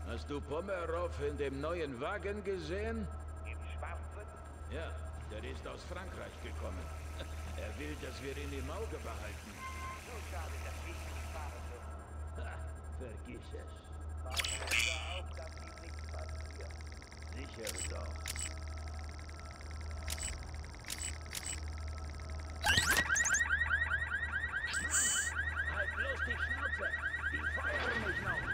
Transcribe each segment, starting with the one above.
Hast du Pomerov in dem neuen Wagen gesehen? Im Schwarzen? Ja, der ist aus Frankreich gekommen. Er will, dass wir ihn im Auge behalten. So schade, dass wir ihn nicht fahren dürfen. Ha, vergiss es. Pass besser auf, dass ihm nichts passiert. Sicher doch. Halt bloß die Schnauze! Die feuern mich noch!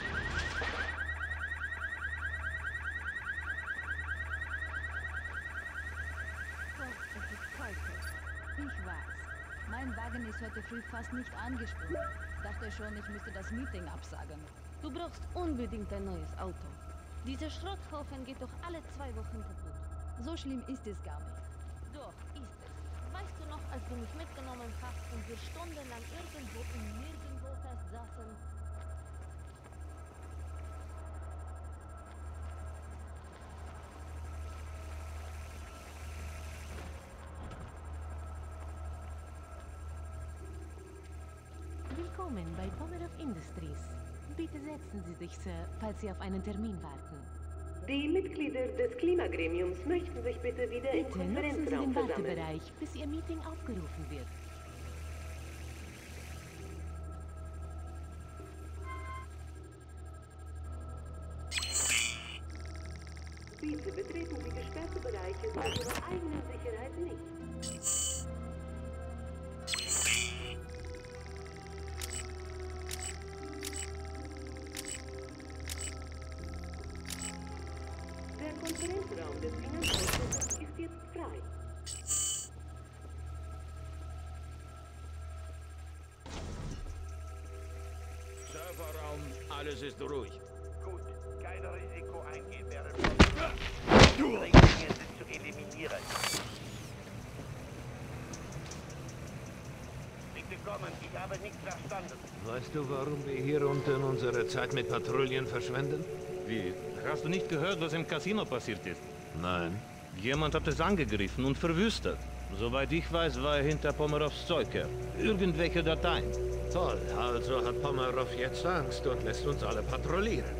Oh, es ist kalt. Ich weiß. Mein Wagen ist heute früh fast nicht angesprungen. Dachte schon, ich müsste das Meeting absagen. Du brauchst unbedingt ein neues Auto. Dieser Schrotthaufen geht doch alle 2 Wochen kaputt. So schlimm ist es gar nicht. Doch, ist es. Weißt du noch, als du mich mitgenommen hast und wir stundenlang irgendwo und nirgendwo festsaßen? Willkommen bei Pomerov Industries. Bitte setzen Sie sich, Sir, falls Sie auf einen Termin warten. Die Mitglieder des Klimagremiums möchten sich bitte wieder im Bitte nutzen Sie Konferenzraum den versammeln. Wartebereich, bis Ihr Meeting aufgerufen wird. Bitte betreten Sie gesperrte Bereiche zu Ihrer eigenen Sicherheit nicht. Der Konferenzraum des Finanzausschusses ist jetzt frei. Serverraum, alles ist ruhig. Gut, kein Risiko eingehen während von Regelungen sind zu eliminieren. Bitte kommen, ich habe nichts verstanden. Weißt du, warum wir hier unten unsere Zeit mit Patrouillen verschwenden? Wie? Hast du nicht gehört, was im Casino passiert ist? Nein. Jemand hat es angegriffen und verwüstet. Soweit ich weiß, war er hinter Pomerovs Zeug her. Irgendwelche Dateien. Toll, also hat Pomerov jetzt Angst und lässt uns alle patrouillieren.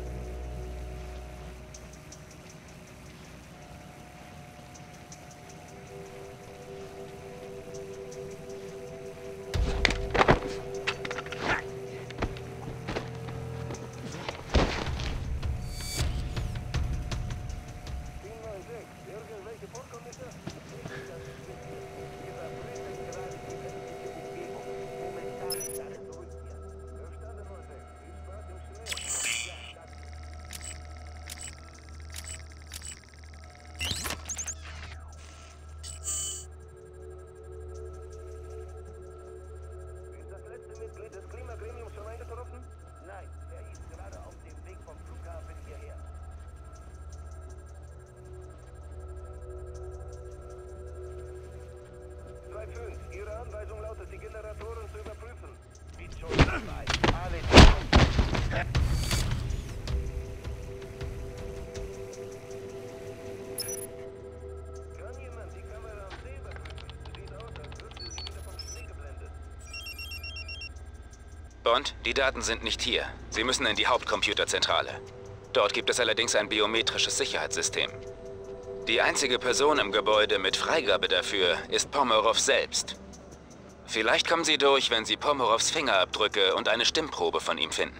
Ist das letzte Mitglied des Klimagremiums schon eingetroffen? Nein, er ist gerade auf dem Weg vom Flughafen hierher. Ihre Anweisung lautet, die Generatoren zu überprüfen. Bin schon dabei. Alle Kann jemand die Kamera am See überprüfen? Sieht aus, als würde sie wieder vom Schnee geblendet. Bond, die Daten sind nicht hier. Sie müssen in die Hauptcomputerzentrale. Dort gibt es allerdings ein biometrisches Sicherheitssystem. Die einzige Person im Gebäude mit Freigabe dafür ist Pomerov selbst. Vielleicht kommen Sie durch, wenn Sie Pomerovs Fingerabdrücke und eine Stimmprobe von ihm finden.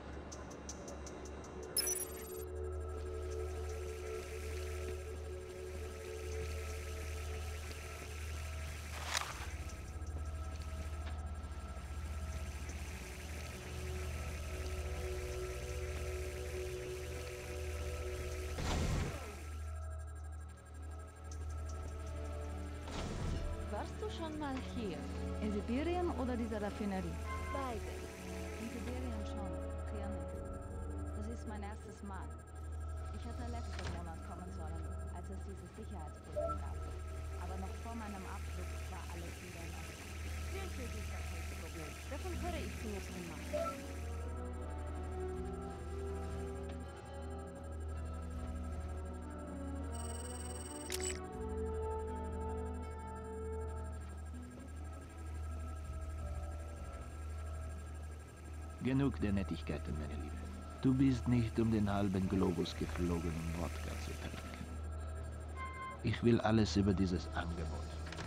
Warst du schon mal hier? In Sibirien oder dieser Raffinerie? Beide. In Sibirien schon. Hier nicht. Das ist mein erstes Mal. Ich hätte letzten Monat kommen sollen, als es dieses Sicherheitsproblem gab. Aber noch vor meinem Abflug war alles wieder in Ordnung. Welches Sicherheitsproblem? Davon höre ich zum ersten Mal. Genug der Nettigkeiten, meine Liebe. Du bist nicht um den halben Globus geflogen, um Wodka zu trinken. Ich will alles über dieses Angebot.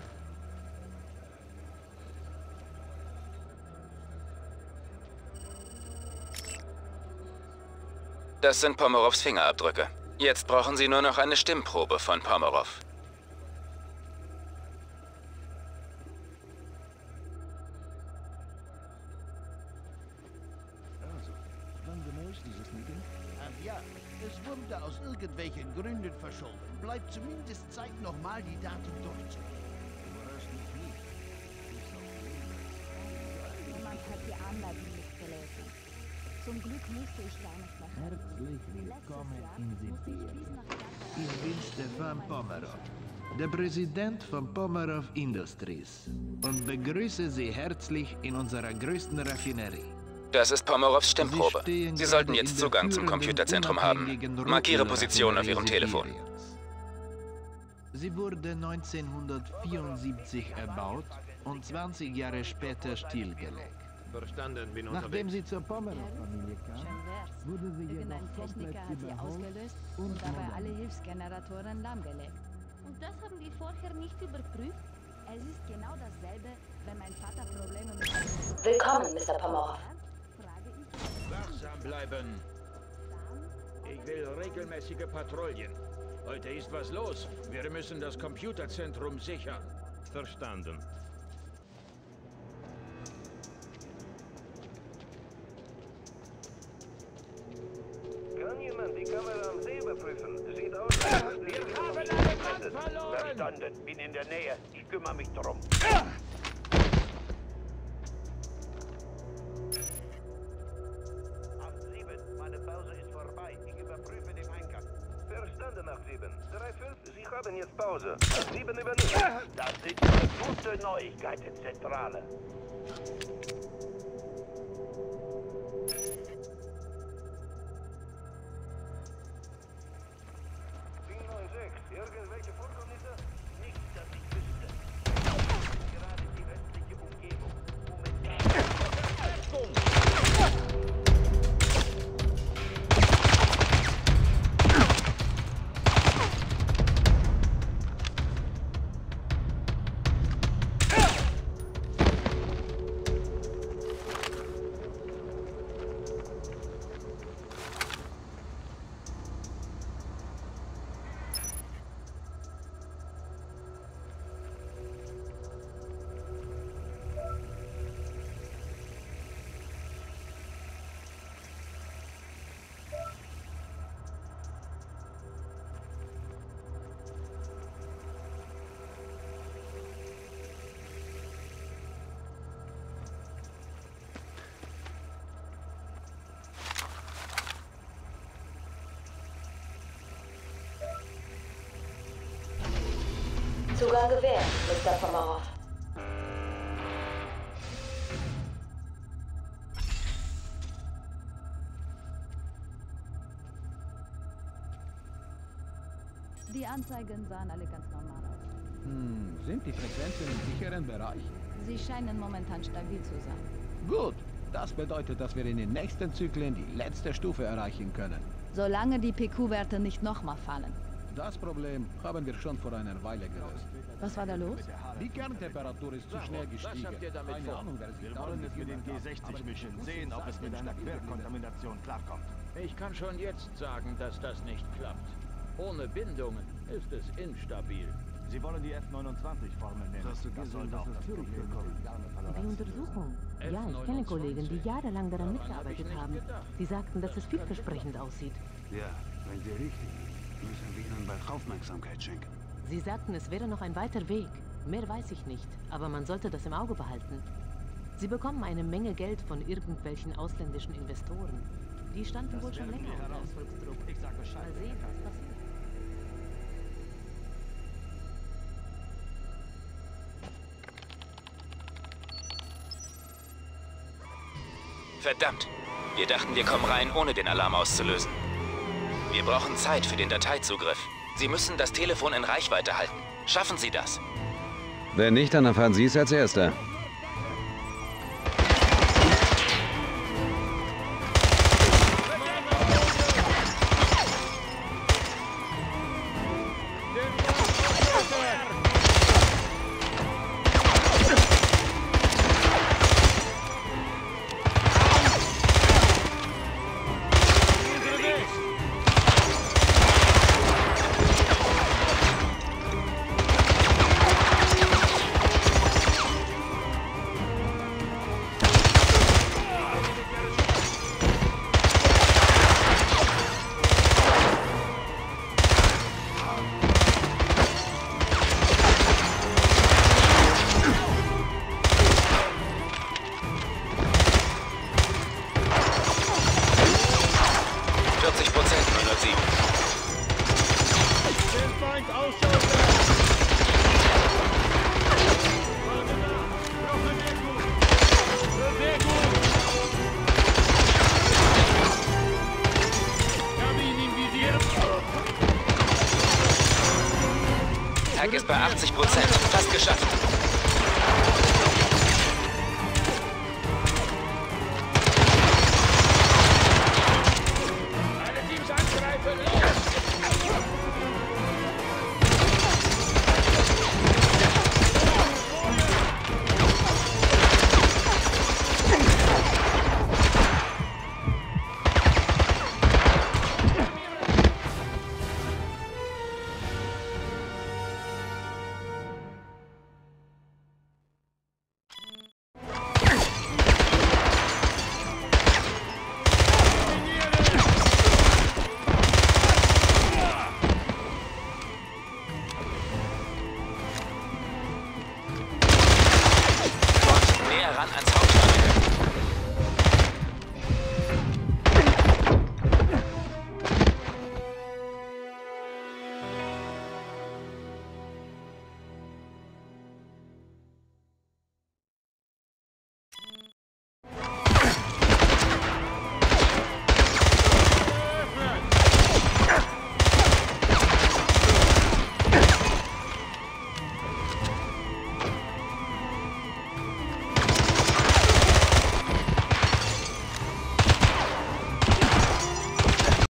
Das sind Pomerovs Fingerabdrücke. Jetzt brauchen Sie nur noch eine Stimmprobe von Pomerov. Also, wann genau ist dieses Meeting? Ja, es wurde aus irgendwelchen Gründen verschoben. Bleibt zumindest Zeit, nochmal die Daten durchzugehen. Überrascht mich nicht. Jemand hat die Anleitung nicht gelesen. Zum Glück musste ich gar nicht nach Herzlich willkommen in Sibirien. Ich Ich bin Stefan Pomerov, der Präsident von Pomerov Industries, und begrüße Sie herzlich in unserer größten Raffinerie. Das ist Pomerovs Stimmprobe. stehen Sie sollten gerade jetzt in der Zugang zum führenden, Computerzentrum haben. unabhängigen Markiere Position auf Ihrem Rotölraffinerie Telefon. Sibiriens. Sie wurde 1974 erbaut und 20 Jahre später stillgelegt. Verstanden, bin Nachdem unterwegs. sie zur Pomerov-Familie kam, Schön wär's. wurde sie Irgendein jedoch Techniker komplett hat sie überholt ausgelöst und und dabei modern. alle Hilfsgeneratoren lahmgelegt. Und das haben die vorher nicht überprüft? Es ist genau dasselbe, wenn mein Vater Probleme mit... Willkommen, Mr. Pomerov. Frage ich, Wachsam bleiben. Ich will regelmäßige Patrouillen. Heute ist was los. Wir müssen das Computerzentrum sichern. Verstanden. Kann jemand die Kamera am See überprüfen? Sieht aus, als ob Wir es haben einen Mann verloren! Verstanden, bin in der Nähe. Ich kümmere mich darum. 8-7, meine Pause ist vorbei. Ich überprüfe den Eingang. Verstanden, 8-7. 3-5, Sie haben jetzt Pause. 8-7 übernimmt. Das sind gute Neuigkeiten, Zentrale. 796, irgendwelche Vorkommnisse? Nicht, dass ich wüsste. Gerade die westliche Umgebung. Zugang gewährt, Mr. Pomerov. Die Anzeigen sahen alle ganz normal aus. Sind die Frequenzen im sicheren Bereich? Sie scheinen momentan stabil zu sein. Gut, das bedeutet, dass wir in den nächsten Zyklen die letzte Stufe erreichen können. Solange die PQ-Werte nicht nochmal fallen. Das Problem haben wir schon vor einer Weile gelöst. Was war da los? Die Kerntemperatur ist zu schnell gestiegen. Was habt ihr damit Keine vor? Ahnung, wer sich Wir darum wollen es mit den gekümmert hat. G60 mischen, sehen, ob es mit einer Querkontamination klarkommt. Ich kann schon jetzt sagen, dass das nicht klappt. Ohne Bindungen ist es instabil. Sie wollen die F29-Formel nehmen. Hast du Das gesehen, sollte was auch das das Zürich Problem bekommen? lösen. Die Untersuchung. Ja, ich kenne Kollegen, die jahrelang daran mitgearbeitet haben. Sie sagten, dass es vielversprechend aussieht. Ja, wenn Sie richtig müssen wir Ihnen bald Aufmerksamkeit schenken. Sie sagten, es wäre noch ein weiter Weg. Mehr weiß ich nicht, aber man sollte das im Auge behalten. Sie bekommen eine Menge Geld von irgendwelchen ausländischen Investoren. Die standen wohl schon länger unter Erfolgsdruck. Ich sag Bescheid. Mal sehen, was passiert. Verdammt! Wir dachten, wir kommen rein, ohne den Alarm auszulösen. Wir brauchen Zeit für den Dateizugriff. Sie müssen das Telefon in Reichweite halten. Schaffen Sie das? Wenn nicht, dann erfahren Sie es als Erster. bei 80%. Fast geschafft. Alle Teams angreifen, los! Näher ran ans Haus.